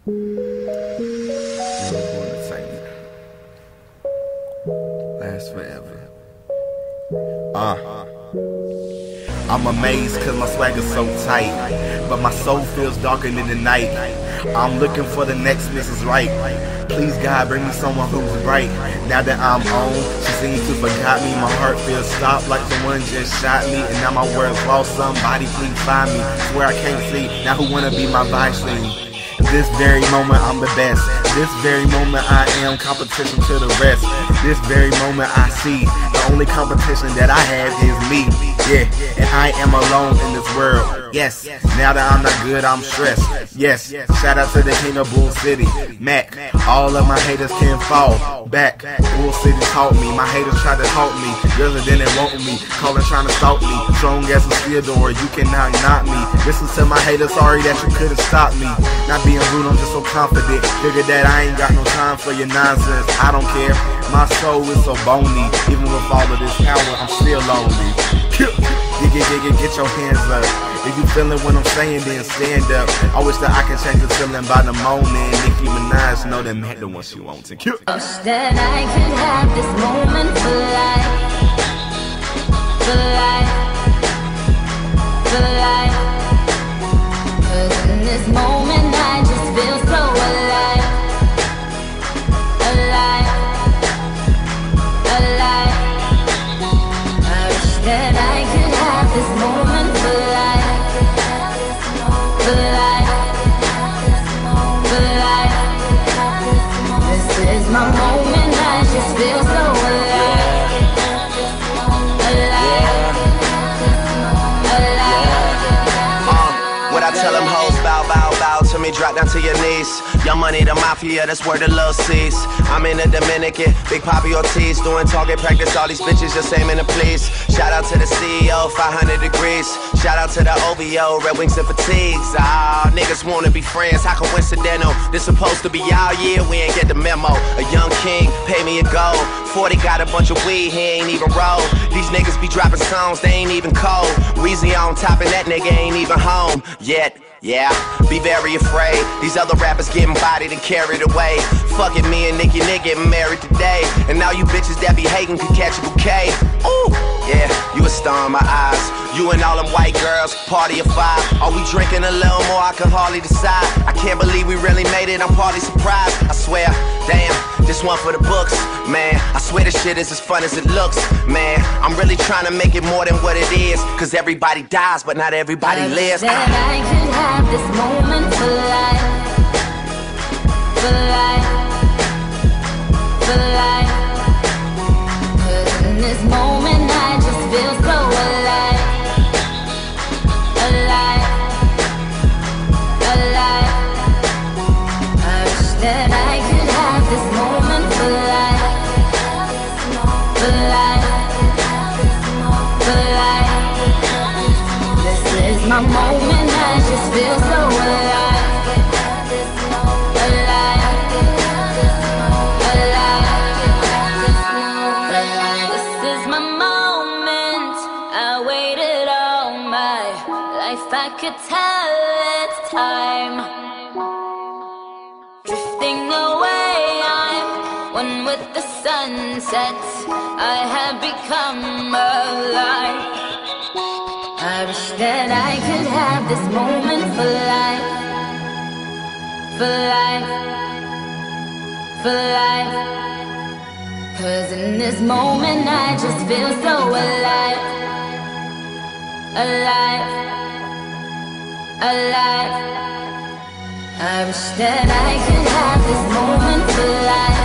Last forever. I'm amazed cause my swagger's so tight, but my soul feels darker than the night. I'm looking for the next Mrs. Right. Please God, bring me someone who's bright. Now that I'm on, she seems to forgot me. My heart feels stopped like someone just shot me, and now my world's lost. Somebody please find me. Swear I can't see. Now who wanna be my vice lady? This very moment I'm the best. This very moment I am competition to the rest. This very moment I see the only competition that I have is me. Yeah, and I am alone in this world. Yes, now that I'm not good, I'm stressed. Yes, shout out to the king of Bull City, Mac. All of my haters can fall back. Bull City taught me. My haters tried to talk me. Girls that didn't want me, calling trying to stalk me. Strong as a steel door, you cannot knock me. Listen to my haters, sorry that you couldn't stop me. Not being rude, I'm just so confident. Figure that I ain't got no time for your nonsense. I don't care. My soul is so bony. Even with all of this power, I'm still lonely. Get your hands up. If you feeling what I'm saying, then stand up. I wish that I can change the feeling by the moment. Nicki Minaj know that Mac the one she wants to kill. Wish that I could have this moment for life, for life, for life. Cause in this moment I just feel so alive, alive, alive. I wish that I could have this moment for life, for life, for life. This is my moment, I just feel so alive, alive, alive. When I tell them hoes bow, bow, bow to me, drop down to your knees. Young Money, the mafia, that's where the love sees. I'm in the Dominican, Big Papi Ortiz, doing target practice, all these bitches just aiming to please. Shout out to the CEO, 500 degrees. Shout out to the OVO, Red Wings and Fatigues. Ah, niggas wanna be friends, how coincidental. This supposed to be our year, we ain't get the memo. A young king, pay me a gold. 40 got a bunch of weed, he ain't even roll. These niggas be dropping songs, they ain't even cold. Weezy on top and that nigga ain't even home yet. Yeah, be very afraid. These other rappers getting bodied and carried away. Fuck it, me and Nicki getting married today. And now you bitches that be hating can catch a bouquet. Ooh, yeah, you a star in my eyes. You and all them white girls, party of 5. Are we drinking a little more? I can hardly decide. I can't believe we really made it, I'm partly surprised. I swear, damn, this one for the books. Man, I swear this shit is as fun as it looks. Man, I'm really trying to make it more than what it is. Cause everybody dies, but not everybody lives. That I could have this moment for life, for life, for life. Cause in this moment I just feel so alive, alive, alive. I wish that I could have this moment for life, for life, for life. This is my moment, I just feel so alive, alive, alive. This is my moment, I waited all my life, I could tell it's time. Drifting away, I'm one with the sunset, I have become alive. I wish that I could have this moment for life, for life, for life. Cause in this moment I just feel so alive, alive, alive. I wish that I could have this moment for life,